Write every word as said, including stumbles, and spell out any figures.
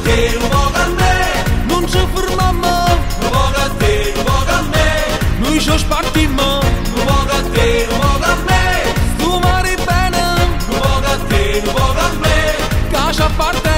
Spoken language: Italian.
te, un po' a me. Non ci fermiamo, Un po' a te, un po' a me. noi ci spartiamo. Un po' a te, un po' a me. Tu mari bene, Un po' a te, un po' a me. casa a parte.